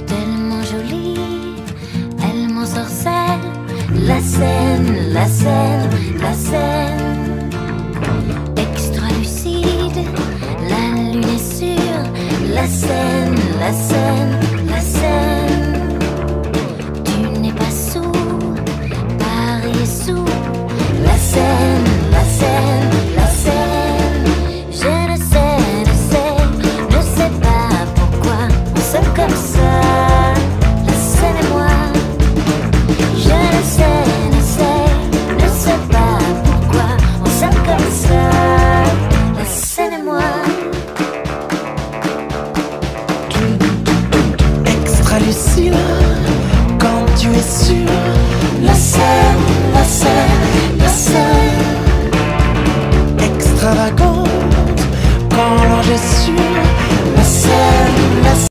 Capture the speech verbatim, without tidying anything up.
tellement jolie, elle m'ensorcelle. La scène, la scène, la scène. Extra lucide, la lune est sûre. La scène, la scène.